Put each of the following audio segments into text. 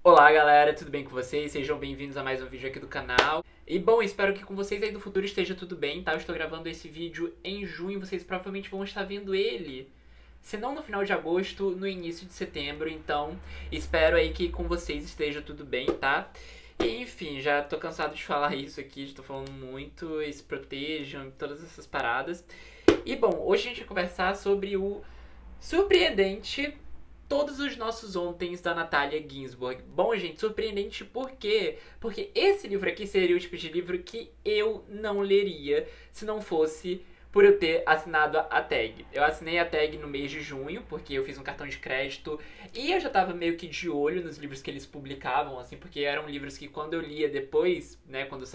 Olá galera, tudo bem com vocês? Sejam bem-vindos a mais um vídeo aqui do canal. E bom, espero que com vocês aí do futuro esteja tudo bem, tá? Eu estou gravando esse vídeo em junho, vocês provavelmente vão estar vendo ele, se não no final de agosto, no início de setembro. Então, espero aí que com vocês esteja tudo bem, tá? E enfim, já tô cansado de falar isso aqui, já tô falando muito, e se protejam, todas essas paradas. E bom, hoje a gente vai conversar sobre o surpreendente Todos os Nossos Ontens, da Natalia Ginzburg. Bom, gente, surpreendente por quê? Porque esse livro aqui seria o tipo de livro que eu não leria se não fosse por eu ter assinado a tag. Eu assinei a tag no mês de junho, porque eu fiz um cartão de crédito e eu já tava meio que de olho nos livros que eles publicavam, assim, porque eram livros que quando eu lia depois, né, quando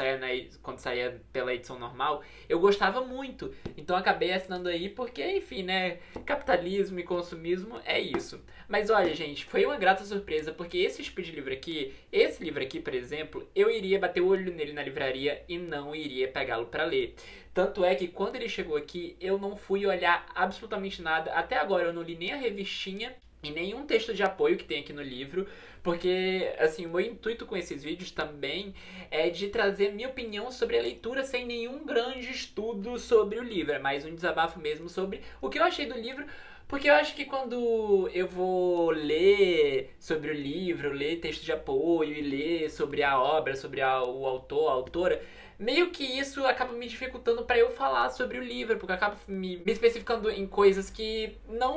saía pela edição normal, eu gostava muito. Então eu acabei assinando aí porque, enfim, né, capitalismo e consumismo é isso. Mas olha, gente, foi uma grata surpresa, porque esse tipo de livro aqui, esse livro aqui, por exemplo, eu iria bater o olho nele na livraria e não iria pegá-lo pra ler. Tanto é que quando ele chegou aqui, eu não fui olhar absolutamente nada. Até agora eu não li nem a revistinha e nenhum texto de apoio que tem aqui no livro, porque, assim, o meu intuito com esses vídeos também é de trazer minha opinião sobre a leitura sem nenhum grande estudo sobre o livro. É mais um desabafo mesmo sobre o que eu achei do livro, porque eu acho que quando eu vou ler sobre o livro, ler texto de apoio e ler sobre a obra, sobre o autor, a autora, meio que isso acaba me dificultando para eu falar sobre o livro, porque eu acabo me especificando em coisas que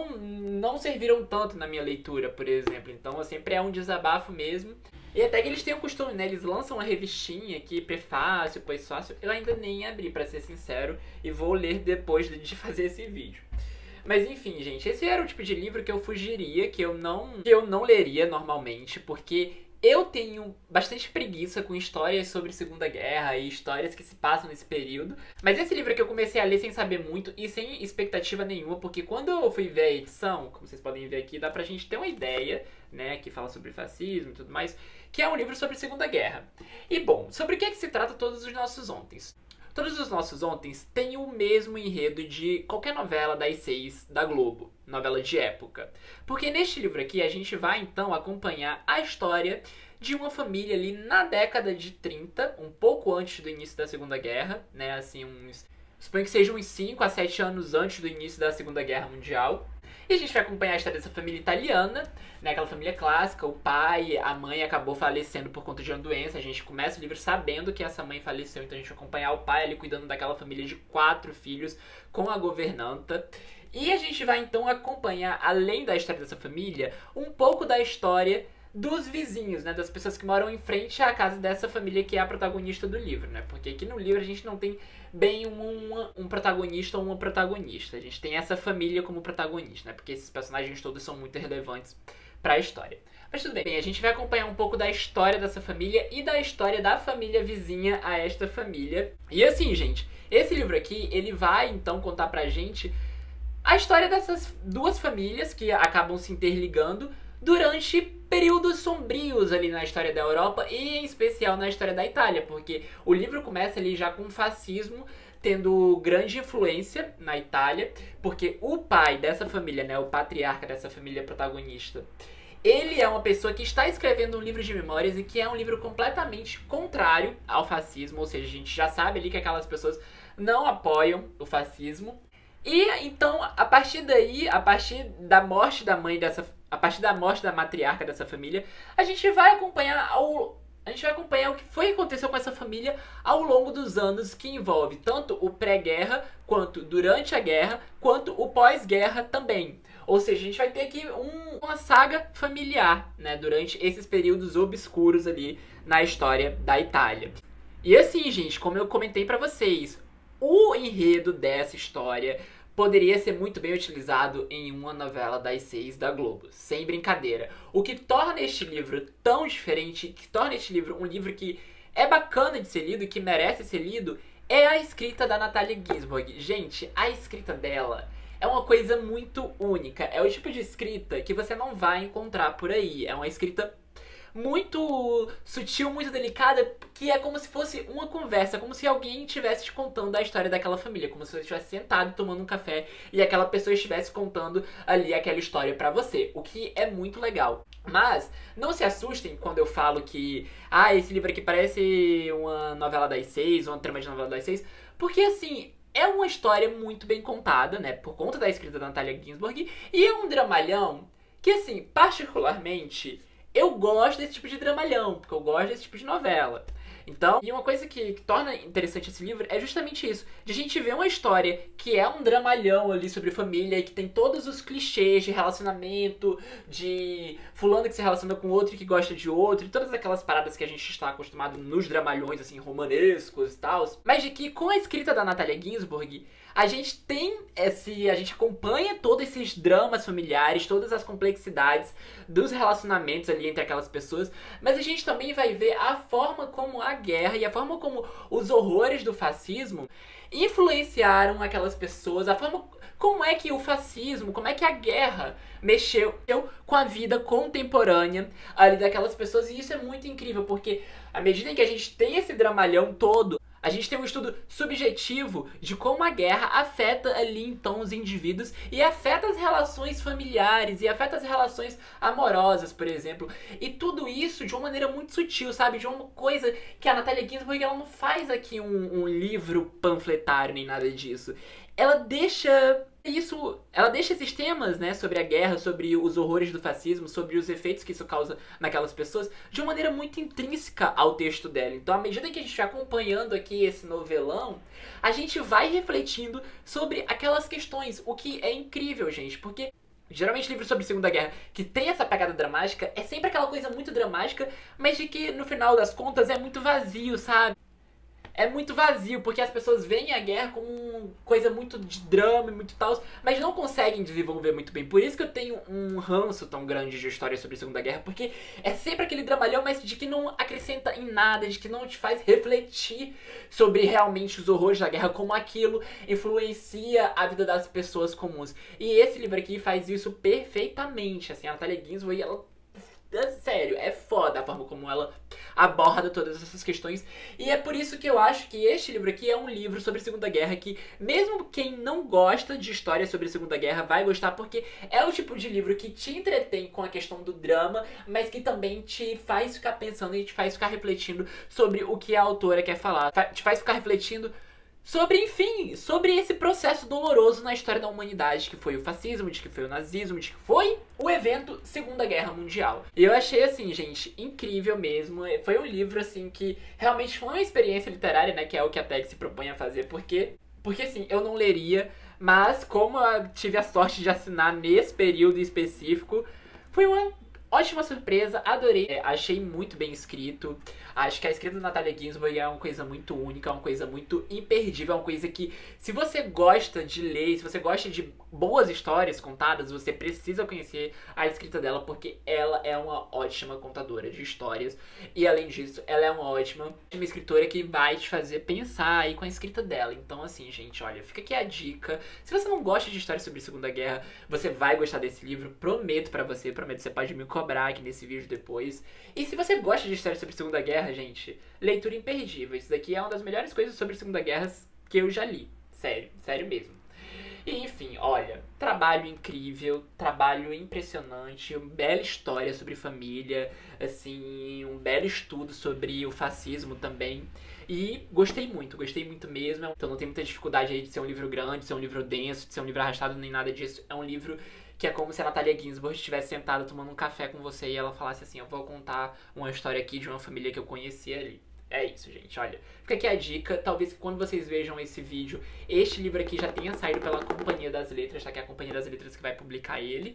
não serviram tanto na minha leitura, por exemplo. Então, sempre é um desabafo mesmo. E até que eles têm o costume, né? Eles lançam uma revistinha aqui, prefácio, pós-fácio. Eu ainda nem abri, pra ser sincero, e vou ler depois de fazer esse vídeo. Mas enfim, gente, esse era o tipo de livro que eu fugiria, que eu não leria normalmente, porque eu tenho bastante preguiça com histórias sobre Segunda Guerra e histórias que se passam nesse período. Mas esse livro aqui eu comecei a ler sem saber muito e sem expectativa nenhuma, porque quando eu fui ver a edição, como vocês podem ver aqui, dá pra gente ter uma ideia, né, que fala sobre fascismo e tudo mais, que é um livro sobre Segunda Guerra. E bom, sobre o que é que se trata Todos os Nossos Ontens? Todos os Nossos Ontens têm o mesmo enredo de qualquer novela das 6 da Globo, novela de época. Porque neste livro aqui a gente vai então acompanhar a história de uma família ali na década de 30, um pouco antes do início da Segunda Guerra, né, assim, suponho que sejam uns 5 a 7 anos antes do início da Segunda Guerra Mundial. E a gente vai acompanhar a história dessa família italiana, né, aquela família clássica, o pai, a mãe acabou falecendo por conta de uma doença. A gente começa o livro sabendo que essa mãe faleceu, então a gente vai acompanhar o pai ali cuidando daquela família de 4 filhos com a governanta. E a gente vai então acompanhar, além da história dessa família, um pouco da história dos vizinhos, né, das pessoas que moram em frente à casa dessa família que é a protagonista do livro, né, porque aqui no livro a gente não tem bem um protagonista ou uma protagonista, a gente tem essa família como protagonista, né, porque esses personagens todos são muito relevantes para a história. Mas tudo bem, a gente vai acompanhar um pouco da história dessa família e da história da família vizinha a esta família. E assim, gente, esse livro aqui, ele vai então contar pra gente a história dessas duas famílias que acabam se interligando durante períodos sombrios ali na história da Europa e em especial na história da Itália, porque o livro começa ali já com o fascismo tendo grande influência na Itália, porque o pai dessa família, né, o patriarca dessa família protagonista, ele é uma pessoa que está escrevendo um livro de memórias e que é um livro completamente contrário ao fascismo, ou seja, a gente já sabe ali que aquelas pessoas não apoiam o fascismo. E então, a partir daí, a partir da morte da mãe dessa, a partir da morte da matriarca dessa família, a gente vai acompanhar o que foi que aconteceu com essa família ao longo dos anos, que envolve tanto o pré-guerra, quanto durante a guerra, quanto o pós-guerra também. Ou seja, a gente vai ter aqui uma saga familiar, né, durante esses períodos obscuros ali na história da Itália. E assim, gente, como eu comentei pra vocês, o enredo dessa história poderia ser muito bem utilizado em uma novela das 6 da Globo, sem brincadeira. O que torna este livro tão diferente, que torna este livro um livro que é bacana de ser lido e que merece ser lido, é a escrita da Natalia Ginzburg. Gente, a escrita dela é uma coisa muito única. É o tipo de escrita que você não vai encontrar por aí. É uma escrita muito sutil, muito delicada, que é como se fosse uma conversa, como se alguém estivesse te contando a história daquela família, como se você estivesse sentado tomando um café e aquela pessoa estivesse contando ali aquela história pra você, o que é muito legal. Mas não se assustem quando eu falo que esse livro aqui parece uma novela das 6, uma trama de novela das 6, porque assim, é uma história muito bem contada, né, por conta da escrita da Natalia Ginzburg, e é um dramalhão que assim, particularmente eu gosto desse tipo de dramalhão, porque eu gosto desse tipo de novela. Então, e uma coisa que torna interessante esse livro é justamente isso, de a gente ver uma história que é um dramalhão ali sobre família e que tem todos os clichês de relacionamento, de fulano que se relaciona com outro e que gosta de outro, e todas aquelas paradas que a gente está acostumado nos dramalhões, assim, romanescos e tal, mas de que com a escrita da Natalia Ginzburg, a gente a gente acompanha todos esses dramas familiares, todas as complexidades dos relacionamentos ali entre aquelas pessoas, mas a gente também vai ver a forma como a guerra e a forma como os horrores do fascismo influenciaram aquelas pessoas, a forma como é que o fascismo, como é que a guerra mexeu com a vida contemporânea ali daquelas pessoas, e isso é muito incrível, porque à medida em que a gente tem esse dramalhão todo, a gente tem um estudo subjetivo de como a guerra afeta ali então os indivíduos e afeta as relações familiares e afeta as relações amorosas, por exemplo. E tudo isso de uma maneira muito sutil, sabe? De uma coisa que a Natalia Ginzburg, ela não faz aqui um livro panfletário nem nada disso. Ela deixa esses temas, né, sobre a guerra, sobre os horrores do fascismo, sobre os efeitos que isso causa naquelas pessoas, de uma maneira muito intrínseca ao texto dela. Então, à medida que a gente vai acompanhando aqui esse novelão, a gente vai refletindo sobre aquelas questões, o que é incrível, gente, porque geralmente livros sobre Segunda Guerra que tem essa pegada dramática, é sempre aquela coisa muito dramática, mas de que no final das contas é muito vazio, sabe? É muito vazio, porque as pessoas veem a guerra como coisa muito de drama e muito tal, mas não conseguem desenvolver muito bem. Por isso que eu tenho um ranço tão grande de história sobre a Segunda Guerra, porque é sempre aquele dramalhão, mas de que não acrescenta em nada, de que não te faz refletir sobre realmente os horrores da guerra, como aquilo influencia a vida das pessoas comuns. E esse livro aqui faz isso perfeitamente, assim, a Natalia Ginzburg, ela... sério, é foda a forma como ela aborda todas essas questões. E é por isso que eu acho que este livro aqui é um livro sobre a Segunda Guerra que, mesmo quem não gosta de história sobre a Segunda Guerra, vai gostar, porque é o tipo de livro que te entretém com a questão do drama, mas que também te faz ficar pensando e te faz ficar refletindo sobre o que a autora quer falar. Te faz ficar refletindo sobre, enfim, sobre esse processo doloroso na história da humanidade, que foi o fascismo, de que foi o nazismo, de que foi o evento Segunda Guerra Mundial. E eu achei, assim, gente, incrível mesmo. Foi um livro, assim, que realmente foi uma experiência literária, né, que é o que a TEG se propõe a fazer, porque assim, eu não leria, mas como eu tive a sorte de assinar nesse período específico, foi uma ótima surpresa, adorei, achei muito bem escrito. Acho que a escrita da Natalia Ginzburg é uma coisa muito única, é uma coisa muito imperdível, é uma coisa que, se você gosta de ler, se você gosta de boas histórias contadas, você precisa conhecer a escrita dela, porque ela é uma ótima contadora de histórias. E além disso, ela é uma ótima escritora que vai te fazer pensar aí com a escrita dela. Então assim, gente, olha, fica aqui a dica. Se você não gosta de histórias sobre a Segunda Guerra, você vai gostar desse livro, prometo pra você, prometo, você pode me cobrar aqui nesse vídeo depois. E se você gosta de histórias sobre a Segunda Guerra, gente, leitura imperdível. Isso daqui é uma das melhores coisas sobre a Segunda Guerra que eu já li. Sério, sério mesmo. E enfim, olha, trabalho incrível, trabalho impressionante, uma bela história sobre família, assim, um belo estudo sobre o fascismo também. E gostei muito mesmo. Então não tem muita dificuldade aí de ser um livro grande, de ser um livro denso, de ser um livro arrastado, nem nada disso. É um livro que é como se a Natalia Ginzburg estivesse sentada tomando um café com você e ela falasse assim: eu vou contar uma história aqui de uma família que eu conheci ali. É isso, gente, olha. Fica aqui a dica, talvez quando vocês vejam esse vídeo, este livro aqui já tenha saído pela Companhia das Letras, tá? Que é a Companhia das Letras que vai publicar ele.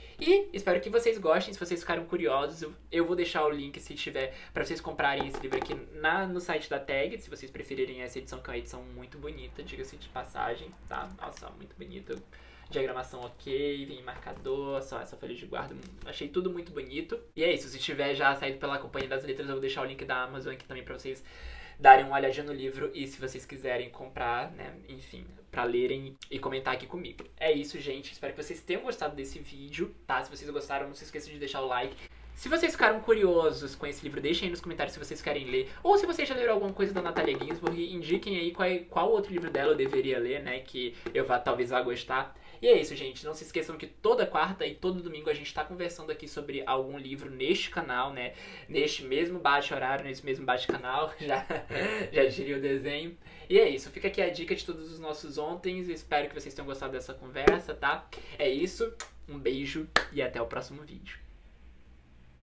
E espero que vocês gostem, se vocês ficaram curiosos, eu vou deixar o link, se tiver, pra vocês comprarem esse livro aqui no site da TEG, se vocês preferirem essa edição, que é uma edição muito bonita, diga-se de passagem, tá? Nossa, muito bonita. Diagramação ok, vem marcador, só essa folha de guarda, achei tudo muito bonito. E é isso, se tiver já saído pela Companhia das Letras, eu vou deixar o link da Amazon aqui também pra vocês darem uma olhadinha no livro e se vocês quiserem comprar, né, enfim, pra lerem e comentar aqui comigo. É isso, gente, espero que vocês tenham gostado desse vídeo, tá? Se vocês gostaram, não se esqueçam de deixar o like. Se vocês ficaram curiosos com esse livro, deixem aí nos comentários se vocês querem ler. Ou se vocês já leram alguma coisa da Natalia Ginzburg, indiquem aí qual outro livro dela eu deveria ler, né? Que eu talvez vá gostar. E é isso, gente. Não se esqueçam que toda quarta e todo domingo a gente tá conversando aqui sobre algum livro neste canal, né? Neste mesmo bate-horário, nesse mesmo bate-canal. Já diria o desenho. E é isso. Fica aqui a dica de todos os nossos ontens. Espero que vocês tenham gostado dessa conversa, tá? É isso. Um beijo e até o próximo vídeo.